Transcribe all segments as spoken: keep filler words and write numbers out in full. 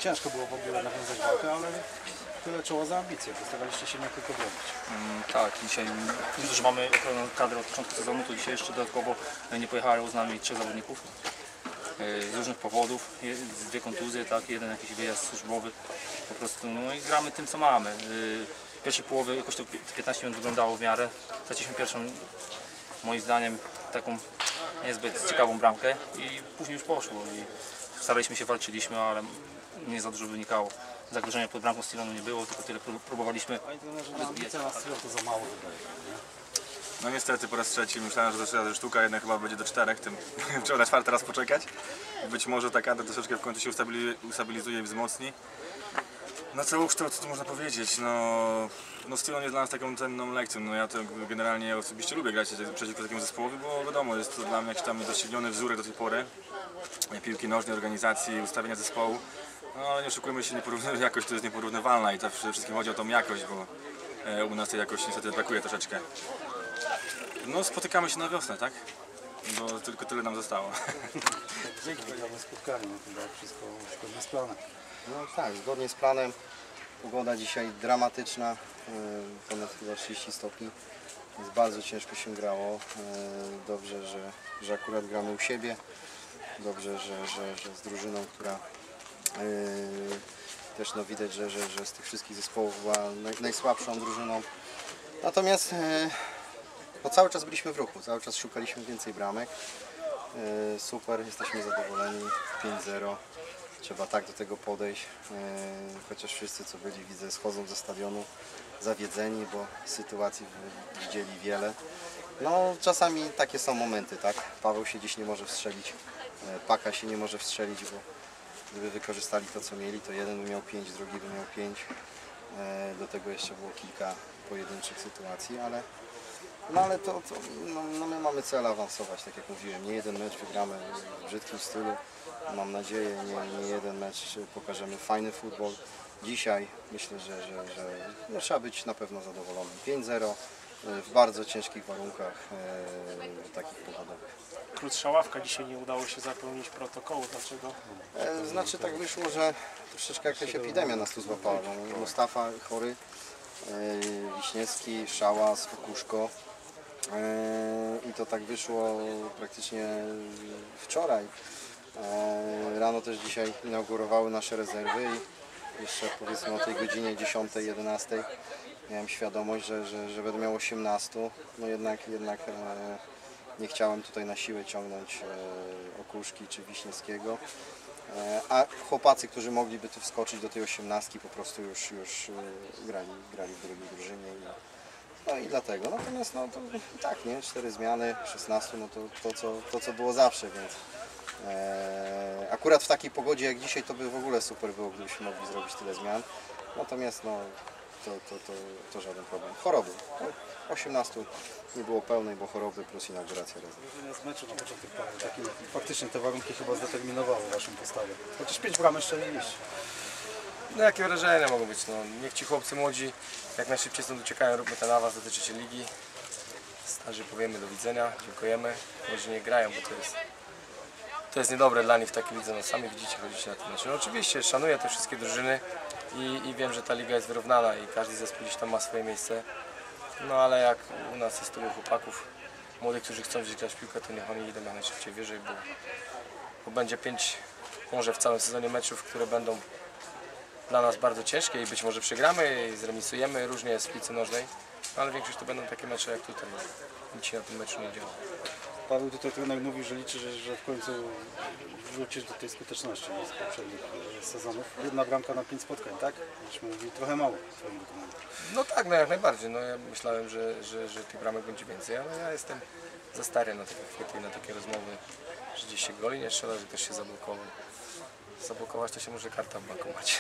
ciężko było w ogóle nawiązać walkę, ale tyle czoło za ambicje, postaraliście się nie tylko bronić. Mm, tak, dzisiaj mimo że mamy ochronną kadrę od początku sezonu, to dzisiaj jeszcze dodatkowo nie pojechało z nami trzech zawodników. Z różnych powodów, dwie kontuzje, tak, jeden jakiś wyjazd służbowy, po prostu, no i gramy tym co mamy. W pierwszej połowie jakoś to piętnaście minut wyglądało w miarę, straciliśmy pierwszą, moim zdaniem, taką niezbyt ciekawą bramkę i później już poszło i staraliśmy się, walczyliśmy, ale nie za dużo wynikało. Zagrożenia pod bramką Stylonu nie było, tylko tyle próbowaliśmy. Panie trenerze, na ambicje na stylu to za mało wydaje, nie? No niestety po raz trzeci myślałem, że to jest razy sztuka, jednak chyba będzie do czterech, tym trzeba na czwarty raz poczekać. Być może ta kadra troszeczkę w końcu się ustabilizuje i wzmocni. No co już to, co tu można powiedzieć, no, no Stylon jest dla nas taką cenną lekcją. No ja to generalnie osobiście lubię grać przeciwko takiemu zespołowi, bo wiadomo, jest to dla mnie jakiś tam niedościgniony wzór do tej pory piłki nożnej, organizacji, ustawienia zespołu. No ale nie oszukujmy się, jakość to jest nieporównywalna i to przede wszystkim chodzi o tą jakość, bo u nas tej jakości niestety brakuje troszeczkę. No spotykamy się na wiosnę, tak? Bo tylko tyle nam zostało. Dzięki za spotkanie, no chyba wszystko zgodnie z planem. No tak, zgodnie z planem. Pogoda dzisiaj dramatyczna, ponad chyba trzydzieści stopni. Jest bardzo ciężko się grało. Dobrze, że, że akurat gramy u siebie. Dobrze, że, że, że z drużyną, która yy, też no widać, że, że, że z tych wszystkich zespołów była naj, najsłabszą drużyną. Natomiast yy, no cały czas byliśmy w ruchu, cały czas szukaliśmy więcej bramek. Yy, super, jesteśmy zadowoleni, pięć zero. Trzeba tak do tego podejść, yy, chociaż wszyscy co byli, widzę, schodzą ze stadionu zawiedzeni, bo sytuacji widzieli wiele. No czasami takie są momenty, tak? Paweł się dziś nie może wstrzelić, yy, Paka się nie może wstrzelić, bo gdyby wykorzystali to co mieli, to jeden by miał pięć, drugi by miał pięć. Yy, do tego jeszcze było kilka pojedynczych sytuacji, ale no ale to, to no, no my mamy cel awansować, tak jak mówiłem, nie jeden mecz wygramy w brzydkim stylu, mam nadzieję, nie, nie jeden mecz pokażemy fajny futbol. Dzisiaj myślę, że, że, że no, trzeba być na pewno zadowolonym. pięć zero w bardzo ciężkich warunkach e, takich pogodowych. Krótsza ławka, dzisiaj nie udało się zapełnić protokołu, dlaczego? E, znaczy tak wyszło, że troszeczkę jakaś epidemia nas tu złapała. No, Mustafa chory, e, Wiśniewski, Szałas, Fokuszko. I to tak wyszło praktycznie wczoraj. Rano też dzisiaj inaugurowały nasze rezerwy i jeszcze powiedzmy o tej godzinie dziesiątej, jedenastej miałem świadomość, że, że, że będę miał osiemnastu. No jednak, jednak nie chciałem tutaj na siłę ciągnąć Okuszki czy Wiśniewskiego. A chłopacy, którzy mogliby tu wskoczyć do tej osiemnastki, po prostu już, już grali, grali w drugiej drużynie. No i dlatego, natomiast no to tak, nie, cztery zmiany, szesnastu, no to, to, co, to co było zawsze, więc e, akurat w takiej pogodzie jak dzisiaj to by w ogóle super było, gdybyśmy mogli zrobić tyle zmian, natomiast no to, to, to, to żaden problem. Choroby, no, osiemnastu nie było pełnej, bo choroby plus inauguracja rezerw. Z meczu na początek taki, faktycznie te warunki chyba zdeterminowały waszą postawę, chociaż pięć bram jeszcze nie liście. No jakie wrażenia mogą być, no niech ci chłopcy młodzi jak najszybciej stąd uciekają, róbmy ten awans do tej trzeciej ligi. Starzy powiemy do widzenia, dziękujemy, może nie grają, bo to jest, to jest niedobre dla nich w takiej lidze, no sami widzicie, chodzicie na tym meczu. No oczywiście szanuję te wszystkie drużyny i, i wiem, że ta liga jest wyrównana i każdy zespół gdzieś tam ma swoje miejsce. No ale jak u nas jest tylu chłopaków młodych, którzy chcą gdzieś grać w piłkę, to niech oni idą jak najszybciej wyżej, bo, bo będzie pięć może w całym sezonie meczów, które będą dla nas bardzo ciężkie i być może przegramy i zremisujemy, różnie jest w piłce nożnej, ale większość to będą takie mecze jak tutaj, nic się na tym meczu nie dzieje. Paweł tutaj trener mówił, że liczy, że, że w końcu wrócisz do tej skuteczności z poprzednich sezonów. Jedna bramka na pięć spotkań, tak? Myśmy mówili trochę mało w twoim wykonaniu. No tak, no jak najbardziej, no ja myślałem, że, że, że tych bramek będzie więcej, ale ja jestem za stary na takie chwyty i na takie rozmowy, że gdzieś się goli nie strzela, że ktoś się zablokował. Zablokować to się może karta w bankomacie.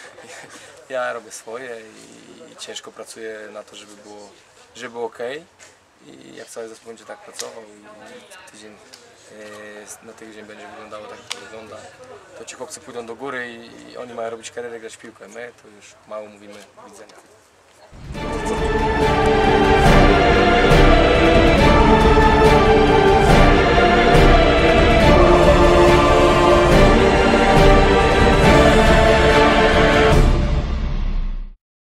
Ja robię swoje i ciężko pracuję na to, żeby było, żeby było ok. I jak cały zespół będzie tak pracował i tydzień, na tydzień będzie wyglądało tak, jak to wygląda, to ci chłopcy pójdą do góry i oni mają robić karierę, grać w piłkę. My to już mało mówimy, do widzenia.